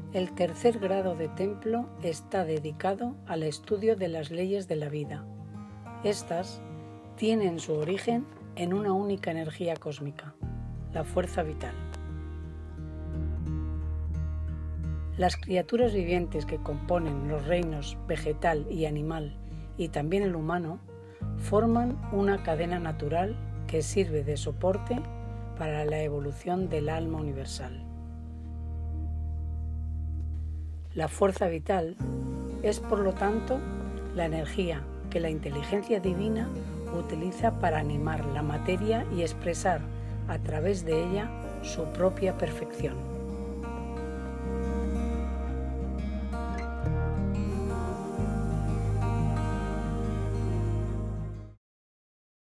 El tercer grado de Templo está dedicado al estudio de las leyes de la vida. Estas tienen su origen en una única energía cósmica, la fuerza vital. Las criaturas vivientes que componen los reinos vegetal y animal y también el humano forman una cadena natural que sirve de soporte para la evolución del alma universal. La fuerza vital es, por lo tanto, la energía que la inteligencia divina utiliza para animar la materia y expresar a través de ella su propia perfección.